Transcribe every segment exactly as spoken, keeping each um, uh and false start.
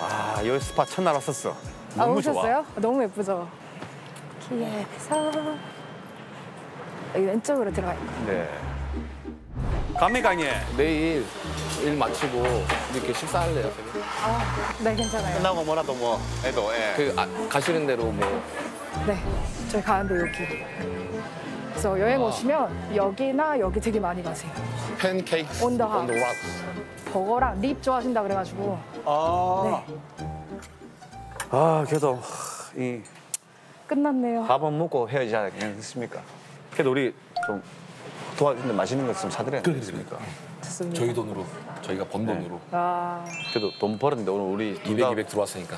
아, 여기 스파 첫날 왔었어. 아, 너무 오셨어요? 너무 예쁘죠? 기에서 여기 왼쪽으로 들어가요. 좋아. 네. 갑니까, 형님? 내일 일 마치고 이렇게 식사할래요? 아, 네, 괜찮아요. 끝나고 뭐라도 뭐 해도, 예. 그 아, 가시는 대로 뭐 네, 저희 가는데 여기. 그래서 여행 오시면 여기나 여기 되게 많이 가세요. 팬케이크 On the on the rocks. rocks. 버거랑 립 좋아하신다 그래가지고. 아. 네, 아, 그래도 이 끝났네요. 밥은 먹고 헤어지지 않겠습니까? 그래도 우리 좀 도와주는데 맛있는 거 좀 사드려야 되겠습니까? 좋습니다. 저희 돈으로 저희가 번 네. 돈으로 아, 그래도 돈 벌었는데 오늘 우리 둘 이백, 다 이백 들어왔으니까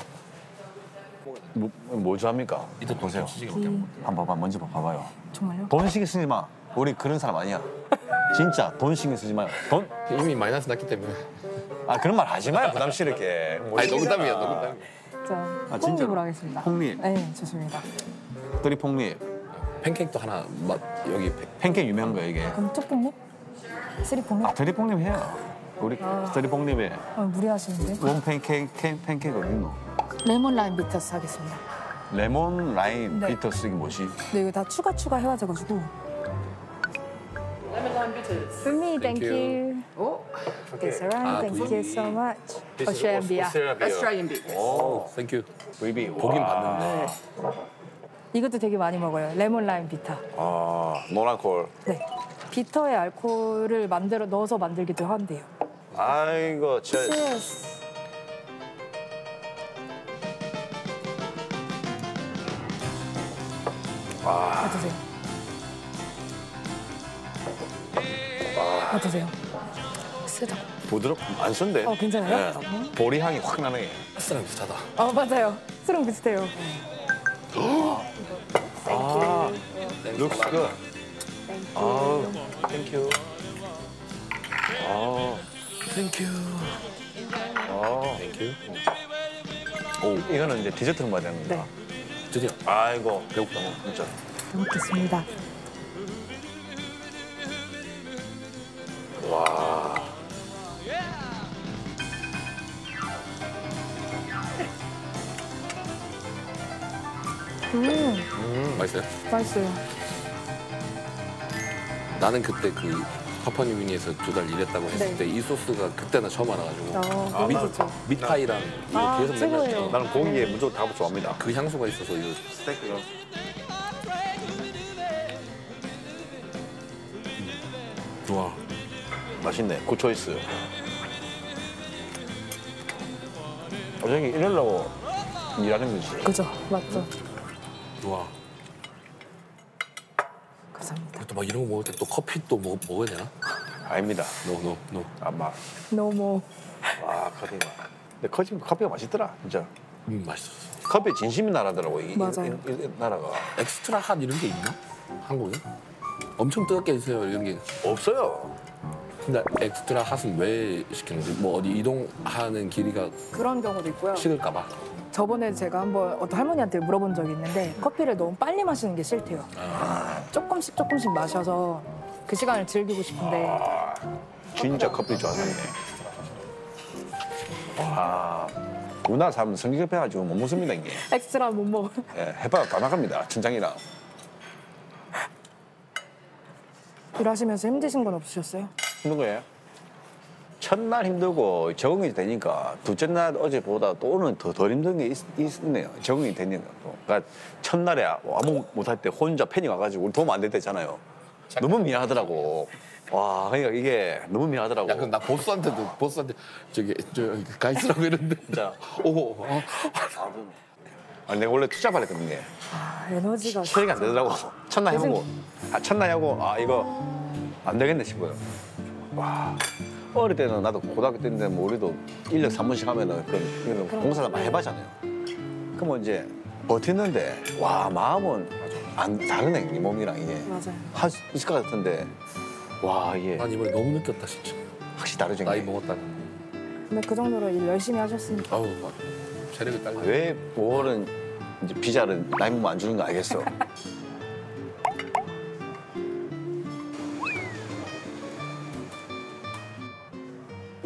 뭐, 뭐 좋아합니까? 이때 돈 보세요. 쓰지밖에 안 한번 봐봐, 먼저 봐봐요. 정말요? 돈 신경 쓰지 마. 우리 그런 사람 아니야. 진짜 돈 신경 쓰지 마요. 돈? 이미 마이너스 났기 때문에. 아, 그런 말 하지 마요. 부담 싫게. 뭐 아니 신기하다. 농담이에요, 농담. 자, 아, 진짜로? 홍립으로 하겠습니다. 홍립. 네, 좋습니다. 뜨리퐁립. 팬케이크도 하나 맛 여기 팬케이크 유명한 거야, 이게. 그럼 쪽뽕립? 쓰리뽕립? 아, 뜨리퐁립 해요. 우리 아. 뜨리퐁립에 아, 무리하시는데? 원 팬케이크, 캔, 팬케이크 어디 있노? 레몬 라임 비터스 하겠습니다. 레몬 라임 네. 비터스 이게 뭐지? 네, 이거 다 추가 추가 해가지고. 레몬 라임 비터스. For me, thank you. Oh, It's alright, 아, thank 그- you so much. Australian beer. Australian beer. 오, 땡큐. 위비. 보긴 봤는데. 이것도 되게 많이 먹어요. 레몬 라임 비타. 아, 노란콜. 네. 비터의 알코올을 만들어 넣어서 만들기도 한대요. 아이고, 저 Cheers. 아, 어떠세요? 어떠세요? 쓰다. 부드럽고 안 쓴데? 어, 괜찮아요? 네. 보리 향이 확 나네. 핫스랑 비슷하다. 어, 맞아요. 쓰랑 비슷해요. 아, looks good. 아우, 땡큐. 아, 땡큐. 아. 땡큐. 오, 이거는 이제 디저트로 먹어야 되는 거다. 드디어 아이고, 배고프다, 진짜. 잘 먹겠습니다. 와. 음, 음, 맛있어요? 맛있어요. 나는 그때 그 파푸아뉴기니에서 두 달 일했다고 했을 네. 때 이 소스가 그때나 처음 알아가지고 어, 아, 맛있죠. 밑파이랑 이거 아, 계속 맨날 최고예요. 시켜. 나는 고기에 무조건 닭을 좋아합니다. 그 향수가 있어서 이거 스테이크요. 좋아. 맛있네. 굿 초이스. 어저께 이러려고 일하는 거지. 그죠? 맞죠? 좋아. 감사합니다. 또 막 이런 거 먹을 때 또 커피 또 먹, 먹어야 되나? 아닙니다. 노, 노, 노. 아, 막. 너무 와, 커피가. 근데 커피, 커피가 맛있더라, 진짜. 음, 맛있었어. 커피 진심인 나라더라고, 이, 맞아요. 이, 이, 이 나라가. 엑스트라 핫 이런 게 있나? 한국에? 엄청 뜨겁게 해주세요, 이런 게. 없어요. 근데 엑스트라 핫은 왜 시키는지? 뭐 어디 이동하는 길이가 그런 경우도 있고요. 식을까 봐. 저번에 제가 한번 어떤 할머니한테 물어본 적이 있는데 커피를 너무 빨리 마시는 게 싫대요. 조금씩 조금씩 마셔서 그 시간을 즐기고 싶은데 진짜 커피 좋아하네. 와, 우리나라 사람은 성격급해가지고 못 먹습니다, 이게. 엑스트라 못 먹어요. 예, 해봐야 다 나갑니다, 천장이랑. 일하시면서 힘드신 건 없으셨어요? 힘든 거예요? 첫날 힘들고 적응이 되니까 둘째 날 어제보다 또 오늘 더 덜 힘든 게 있, 있네요. 적응이 되니까 또. 그러니까 첫날에 아무 못할 때 혼자 패닉 와가지고 우리 도움 안 될 때 있잖아요. 너무 미안하더라고. 와, 그러니까 이게 너무 미안하더라고. 야, 그럼 나 보스한테도 보스한테 저기 저 가 있으라고 했는데. 진짜. 오, 어. 아, 내가 원래 투잡을 했거든요. 아, 에너지가 처리가 안 되더라고. 첫날 요즘- 해보고, 아, 첫날 하고, 아, 이거 안 되겠네 싶어요. 와. 어릴 때는 나도 고등학교 때인데 뭐 우리도 일 년 삼 분씩 하면은 그, 이거는 공사를 많이 해봤잖아요. 그러면 이제 버티는데, 와, 마음은 안 다르네, 이 몸이랑 이게. 맞아요. 할 수 있을 것 같은데, 와, 이게 난 이번에 너무 느꼈다 진짜. 확실히 다르죠. 나이 이게. 먹었다는. 근데 그 정도로 일 열심히 하셨으니까 아우 막 체력이 딸려. 왜 오월은 이제 비자를 나이 먹으면 안 주는 거 알겠어.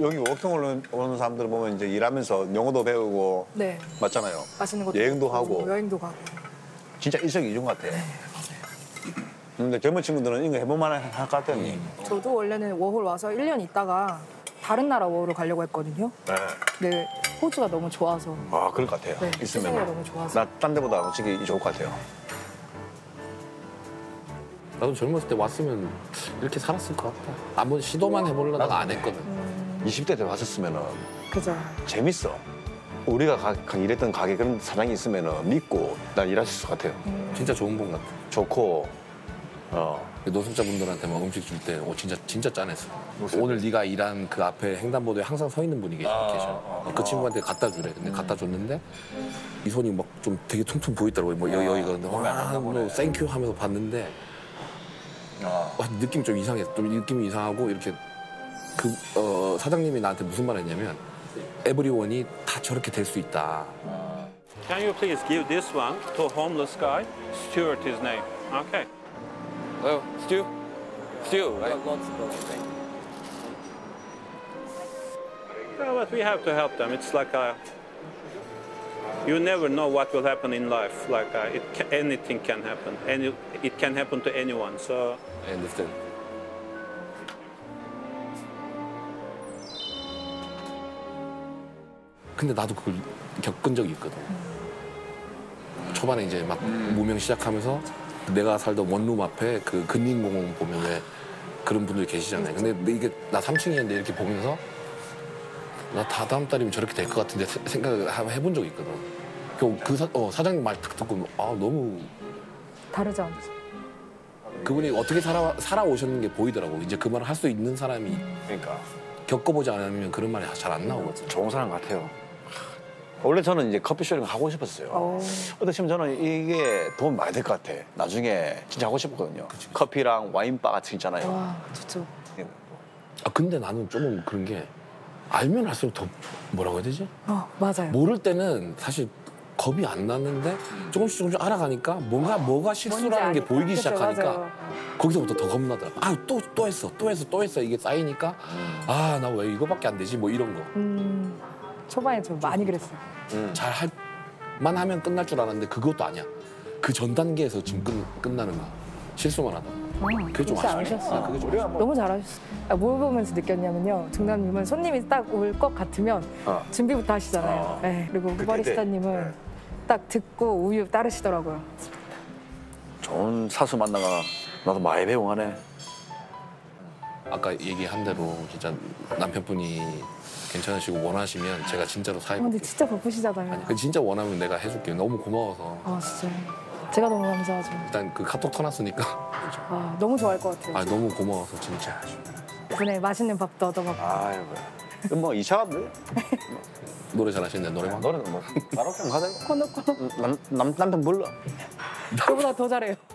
여기 워킹 오는, 오는 사람들 보면 이제 일하면서 영어도 배우고 네. 맞잖아요. 맛있는 것도 여행도 먹고, 하고. 여행도 가고. 진짜 일석이조 같아. 네, 근데 젊은 친구들은 이거 해볼만 할 것 같더니. 저도 원래는 워홀 와서 일 년 있다가 다른 나라 워홀을 가려고 했거든요. 네. 근데 호주가 너무 좋아서. 아 그럴 것 같아요. 네, 있으면. 세상이 너무 좋아서. 나 딴 데보다 솔직히 좋을 것 같아요. 나도 젊었을 때 왔으면 이렇게 살았을 것 같아. 한번 시도만 해보려다가 안 했거든. 이십 대 때 왔었으면은 그죠. 재밌어. 우리가 가, 가- 일했던 가게 그런 사장이 있으면은 믿고 난 일할 수 있을 것 같아요. 진짜 좋은 분 같아. 좋고 어 노숙자분들한테 막 음식 줄 때 어, 진짜 진짜 짠했어. 오늘 네가 일한 그 앞에 횡단보도에 항상 서 있는 분이 계셔. 계셔. 그 친구한테 갖다 주래. 근데 갖다 줬는데 이 손이 막 좀 되게 퉁퉁 보이더라고요. 뭐 여기 여기가 근데 와, 뭐 땡큐 하면서 봤는데 어. 와, 느낌이 좀 이상했어. 좀 느낌이 이상하고 이렇게 그 어, 사장님이 나한테 무슨 말 했냐면 에브리원이 다 저렇게 될 수 있다. Can you please give this one to homeless guy? Stuart his name. Okay. 어, 스튜? 스튜, right? Yeah, but we have to help them. It's like a, you never know what will happen in life. Like uh, it ca anything can happen. Any, it can happen to anyone. So I understand. 근데 나도 그걸 겪은 적이 있거든. 초반에 이제 막 무명 시작하면서 내가 살던 원룸 앞에 그 근린공원 보면 왜 그런 분들이 계시잖아요. 근데 이게 나 삼 층이었는데 이렇게 보면서 나 다 다음 달이면 저렇게 될 것 같은데 세- 생각을 한번 해본 적이 있거든. 그, 그 사, 어, 사장님 말 딱 듣고 아 너무 다르지 않죠. 그분이 어떻게 살아, 살아오셨는 게 보이더라고. 이제 그 말을 할 수 있는 사람이 그러니까 겪어보지 않으면 그런 말이 잘 안 나오거든. 좋은 사람 같아요. 원래 저는 이제 커피숍을 하고 싶었어요. 어. 근데 지금 저는 이게 도움 많이 될 것 같아. 나중에 진짜 하고 싶었거든요. 커피랑 와인바 같은 거 있잖아요. 와, 좋죠. 아 근데 나는 조금 그런 게 알면 알수록 더 뭐라고 해야 되지? 어, 맞아요. 모를 때는 사실 겁이 안 났는데 조금씩 조금씩 알아가니까 뭔가 뭐가 실수라는 게 뭔지 보이기 아니까. 그쵸, 시작하니까 맞아요. 거기서부터 더 겁나더라. 아 또 또 했어 또 했어 또 했어 이게 쌓이니까 아 나 왜 이거밖에 안 되지 뭐 이런 거. 음, 초반에 좀 많이 그랬어요. 잘 할만 하면 끝날 줄 알았는데 그것도 아니야. 그 전 단계에서 지금 끝, 끝나는 거야. 실수만 하다. 그게 좀 혹시 아쉽다. 아셨어요? 아, 그게 좀 아쉽다. 너무 잘하셨어요. 아, 뭘 보면서 느꼈냐면요. 중남님은 손님이 딱 올 것 같으면 어. 준비부터 하시잖아요. 어. 네, 그리고 그때, 후바리스타님은 네. 딱 듣고 우유 따르시더라고요. 좋은 사수 만나가 나도 많이 배웅하네. 아까 얘기한 대로 진짜 남편분이 괜찮으시고 원하시면 제가 진짜로 어, 사회 근데 볼게요. 진짜 바쁘시잖아요. 그 진짜 원하면 내가 해줄게요. 너무 고마워서. 아, 진짜. 제가 너무 감사하죠. 일단 그 카톡 터놨으니까 아, 너무 좋아할 것 같아요. 아 너무 고마워서 진짜. 이번에 맛있는 밥도 얻어먹고. 아이고. 그럼 뭐 이 차 노래 잘하시네 노래방. 노래는 뭐 가로케 가자. 코노코노. 남, 남 남편 불러. 저보다 더 잘해요.